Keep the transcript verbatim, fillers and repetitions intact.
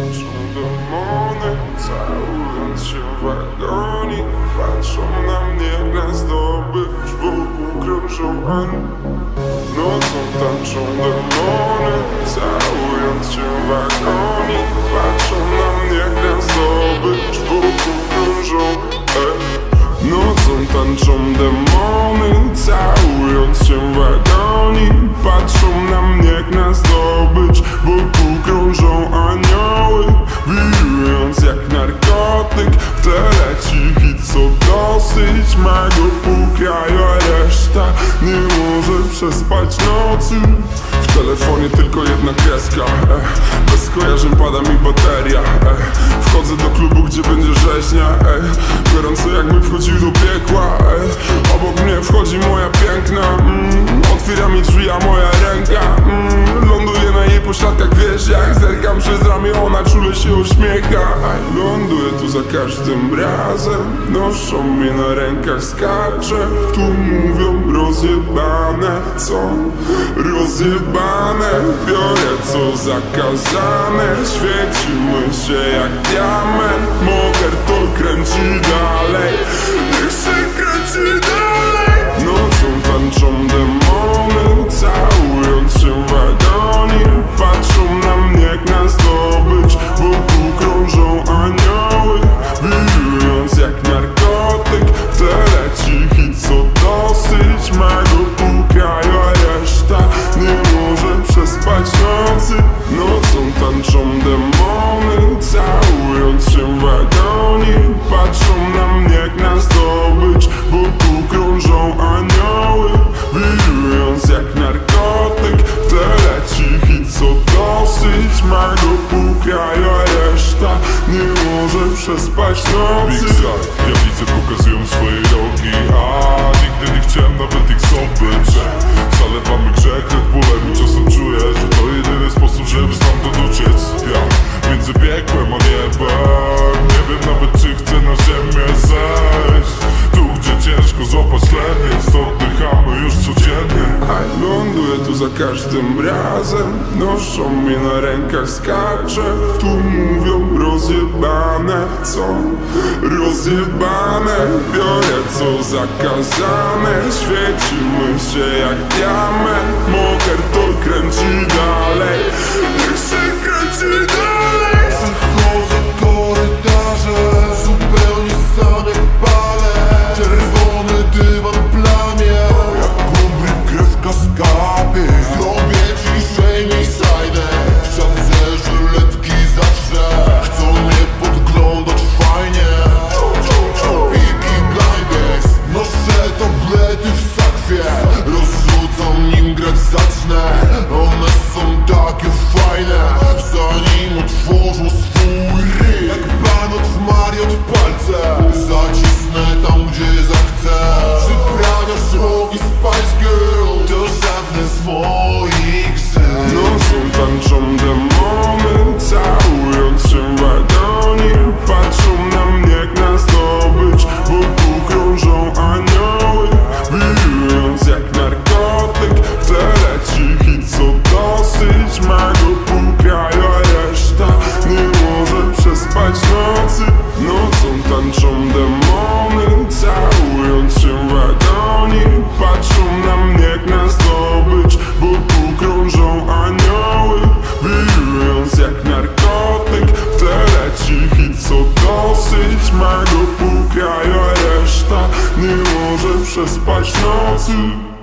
Tańczą demony, całując się w agonii. Patrzą na mnie jak na zdobycz, wokół krążą ani. Nocą tańczą demony, całując się w agonii. Patrzą na mnie jak na zdobycz, wokół krążą ani. Nocą tańczą demony, całując się w agonii. Patrzą na mnie jak na zdobycz, wokół krążą anioły. Wirując jak narkotyk, w tle leci hit, co dosyć ma go pół kraju, a reszta nie może przespać nocy. W telefonie tylko jedna kreska, eh. Bez skojarzeń pada mi bateria, eh. Wchodzę do klubu, gdzie będzie rzeźnia, eh. Gorąco jakby wchodził do piekła, eh. Obok mnie wchodzi moja piękna, mm. Otwiera mi drzwi, a moja ręka mm. Ląduje na jej pośladkach, wiesz jak zerkam przez ramię, ona czule się uśmiecha. Ląduję tu za każdym razem, noszą mnie na rękach, skaczę. Tu mówią rozjebane, co? Rozjebane. Biorę co zakazane, świecimy się jak diament. Moker to kręci dalej, niech się kręci dalej. Nocą tańczą demony, całując się w agonii. Patrzą na mnie jak na zdobycz, wokół krążą anioły. Wirując jak narkotyk, w tle leci hit, co dosyć ma go pół kraju, a reszta nie może przespać nocy. Nocą tańczą demony, całując się w agonii. Patrzą na mnie jak na zdobycz, wokół krążą anioły. Wirując jak narkotyk, w tle leci hit, co dosyć ma go pół kraju, a reszta nie może przespać nocy. Big Side, diablice pokazują swoje rogi, a nigdy nie chciałem nawet ich zdobyć. Zalewamy grzech Red Bullem i czasem czuję, że to jedyny sposób, żeby stamtąd uciec. Ja między piekłem a niebem, nie wiem nawet czy chcę na ziemię zejść. Tu gdzie ciężko złapać tlen, więc oddychamy już codziennie. A ląduję tu za każdym razem, noszą mnie na rękach, skaczę. Tu mówią rozjebane, co? Rozjebane. Biorę co zakazane, świecimy się jak diament. Moker to kręci dalej, niech się kręci dalej. Przechodzę korytarze, zupełnie sam jak palę. Czerwony dywan plamie, jak kumbry krew w kaskapie. Zrobię ciszej niż sajdę, w szance żyletki zawsze chcą mnie podglądać fajnie. Piki blinders, noszę tablety w sakwie. Rozrzucam nim grać zacznę, one są takie fajne. Zanim otworzą swój ryj, jak banot w Mariot palce, zacisnę tam gdzie zachcę. Przyprawiasz rogi Spice Girl, to żadne z moich zen. Nocą tańczą demony, całując się w agonii. Patrzą na mnie jak na zdobycz, wokół krążą anioły. Wirując jak narkotyk, w tle leci hit, co dosyć ma go pół kraju, a reszta nie może przespać nocy. Nocą tańczą demony, całując się w agonii. Patrzą na mnie jak na zdobycz, wokół krążą anioły. Wirując jak narkotyk, w tle leci hit, co dosyć ma go pół kraju, a reszta nie może przespać nocy.